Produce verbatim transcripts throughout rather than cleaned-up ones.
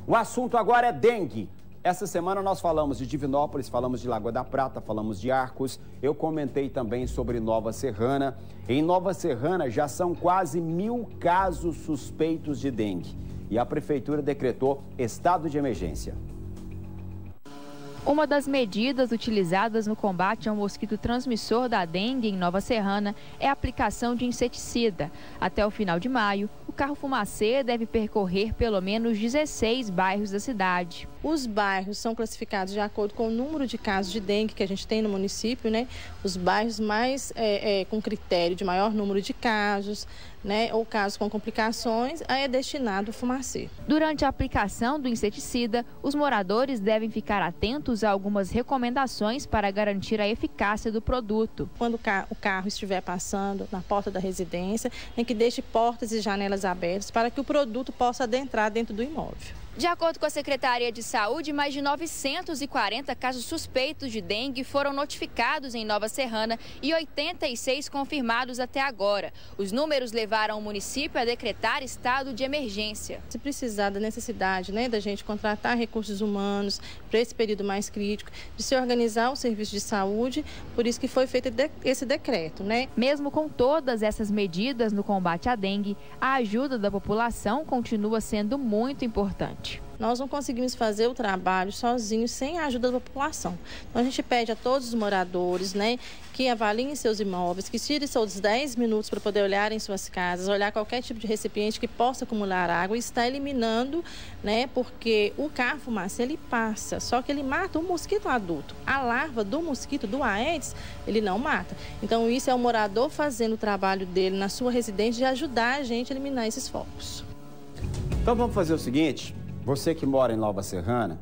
O assunto agora é dengue. Essa semana nós falamos de Divinópolis, falamos de Lagoa da Prata, falamos de Arcos. Eu comentei também sobre Nova Serrana. Em Nova Serrana já são quase mil casos suspeitos de dengue. E a prefeitura decretou estado de emergência. Uma das medidas utilizadas no combate ao mosquito transmissor da dengue em Nova Serrana é a aplicação de inseticida. Até o final de maio, o carro fumacê deve percorrer pelo menos dezesseis bairros da cidade. Os bairros são classificados de acordo com o número de casos de dengue que a gente tem no município, né? Os bairros mais é, é, com critério de maior número de casos, né? Ou casos com complicações, aí é destinado o fumacê. Durante a aplicação do inseticida, os moradores devem ficar atentos a algumas recomendações para garantir a eficácia do produto. Quando o carro estiver passando na porta da residência, tem que deixe portas e janelas abertas para que o produto possa adentrar dentro do imóvel. De acordo com a Secretaria de Saúde, mais de novecentos e quarenta casos suspeitos de dengue foram notificados em Nova Serrana e oitenta e seis confirmados até agora. Os números levaram o município a decretar estado de emergência. Se precisar da necessidade, né, da gente contratar recursos humanos para esse período mais crítico, de se organizar o serviço de saúde, por isso que foi feito esse decreto, né? Mesmo com todas essas medidas no combate à dengue, a ajuda da população continua sendo muito importante. Nós não conseguimos fazer o trabalho sozinhos, sem a ajuda da população. Então, a gente pede a todos os moradores, né, que avaliem seus imóveis, que tirem seus dez minutos para poder olhar em suas casas, olhar qualquer tipo de recipiente que possa acumular água e estar eliminando, né, porque o carro fumacê, ele passa, só que ele mata o mosquito adulto. A larva do mosquito, do Aedes, ele não mata. Então, isso é o morador fazendo o trabalho dele na sua residência de ajudar a gente a eliminar esses focos. Então, vamos fazer o seguinte... Você que mora em Nova Serrana,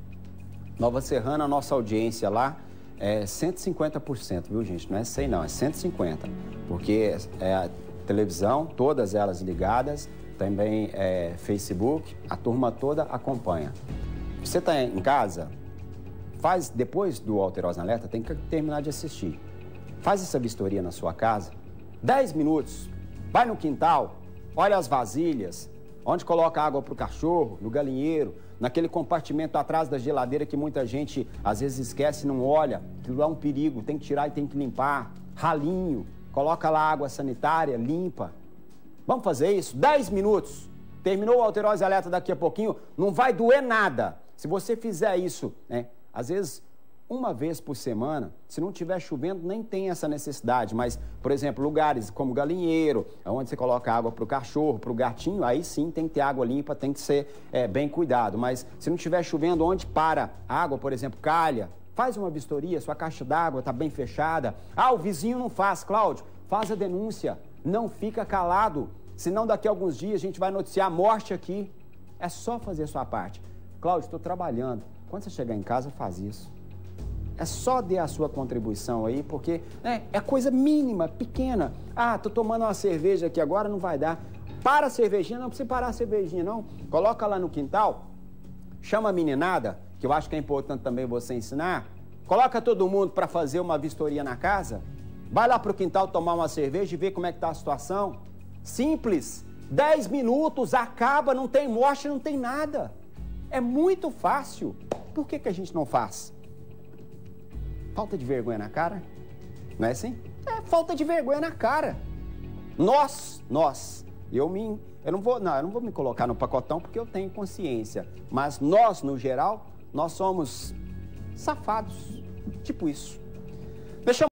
Nova Serrana, a nossa audiência lá é cento e cinquenta por cento, viu, gente? Não é cem não, é cento e cinquenta. Porque é a televisão, todas elas ligadas, também é Facebook, a turma toda acompanha. Você está em casa, faz, depois do Alterosa Alerta, tem que terminar de assistir. Faz essa vistoria na sua casa, dez minutos, vai no quintal, olha as vasilhas, onde coloca água para o cachorro, no galinheiro, naquele compartimento atrás da geladeira que muita gente às vezes esquece e não olha. Aquilo é um perigo, tem que tirar e tem que limpar. Ralinho, coloca lá água sanitária, limpa. Vamos fazer isso? dez minutos. Terminou o Alterosa Alerta daqui a pouquinho, não vai doer nada. Se você fizer isso, né? Às vezes... uma vez por semana, se não estiver chovendo, nem tem essa necessidade. Mas, por exemplo, lugares como galinheiro, onde você coloca água para o cachorro, para o gatinho, aí sim tem que ter água limpa, tem que ser é, bem cuidado. Mas se não estiver chovendo, onde para água, por exemplo, calha, faz uma vistoria, sua caixa d'água está bem fechada. Ah, o vizinho não faz, Cláudio, faz a denúncia, não fica calado. Senão daqui a alguns dias a gente vai noticiar a morte aqui. É só fazer a sua parte. Cláudio, estou trabalhando. Quando você chegar em casa, faz isso. É só dar a sua contribuição aí, porque né, é coisa mínima, pequena. Ah, tô tomando uma cerveja aqui agora, não vai dar. Para a cervejinha, não precisa parar a cervejinha, não. Coloca lá no quintal, chama a meninada, que eu acho que é importante também você ensinar. Coloca todo mundo para fazer uma vistoria na casa. Vai lá pro quintal tomar uma cerveja e ver como é que tá a situação. Simples. Dez minutos, acaba, não tem morte, não tem nada. É muito fácil. Por que que a gente não faz? Falta de vergonha na cara? Não é assim? É falta de vergonha na cara. Nós, nós, eu me, eu não vou, não, eu não vou me colocar no pacotão porque eu tenho consciência. Mas nós, no geral, nós somos safados, tipo isso. Deixa eu